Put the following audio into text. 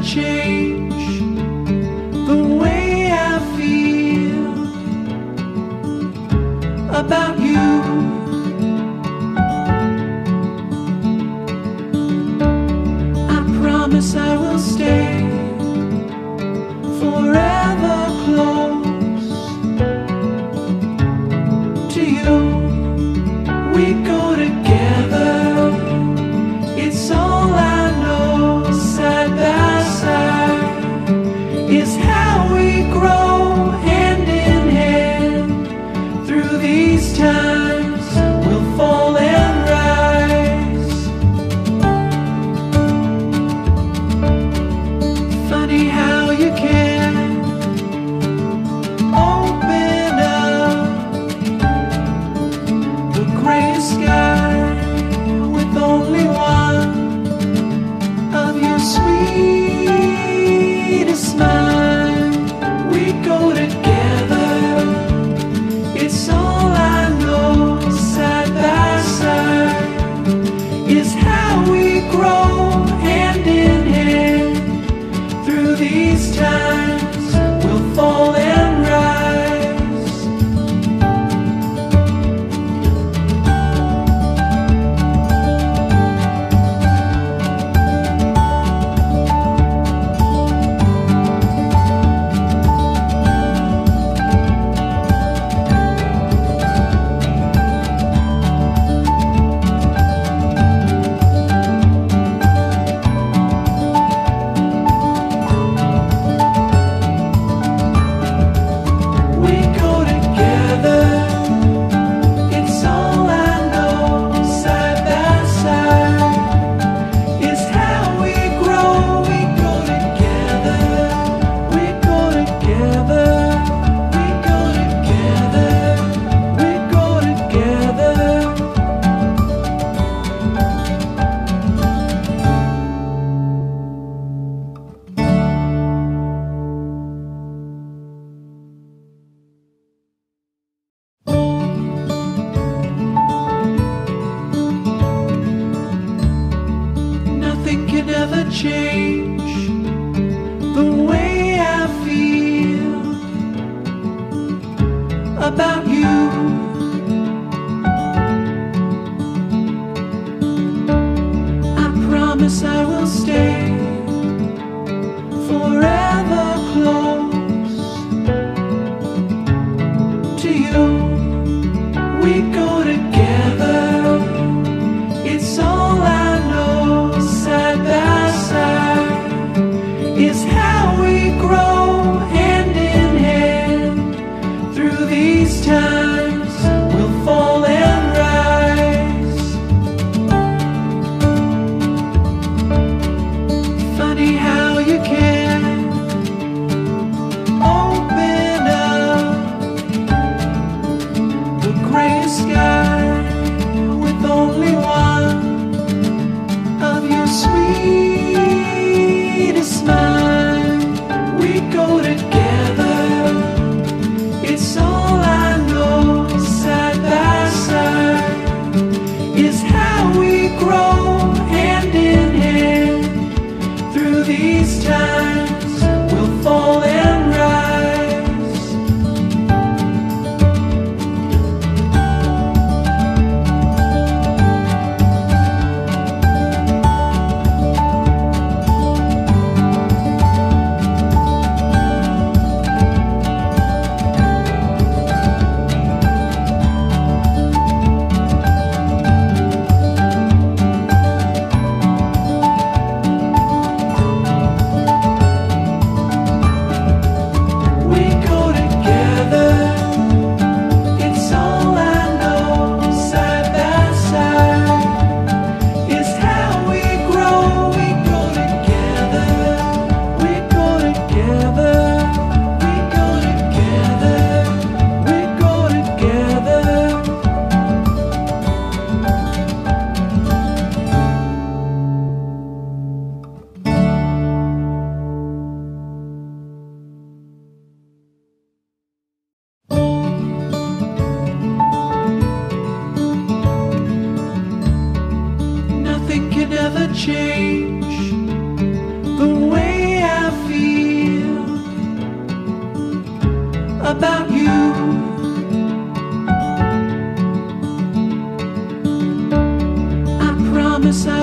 change the way I feel about you. I promise I will stay forever close to you. We go together, it's all I know. Side by side is how we grow, hand in hand. Through these times we'll fall and rise. Funny how you can open up the gray sky with only one of your sweetest smile. We go together, it's all I know. Side by side is how we grow, hand in hand. Through these times we'll fall and rise. We go together, it's all I know. Side by side is how we grow. We go together, we go together, we go together, we go together. Nothing can ever change the way I feel about you. I promise I will stay forever close to you. We go together, it's all I know. Side by side is how we grow, hand in hand. Through these times we'll fall and rise. Funny how you can open up the gray sky with only one of your sweetest smile. We go together, it's all I know. Side by side is how we grow, hand in hand. Through these times we'll fall and rise. change the way about you. I promise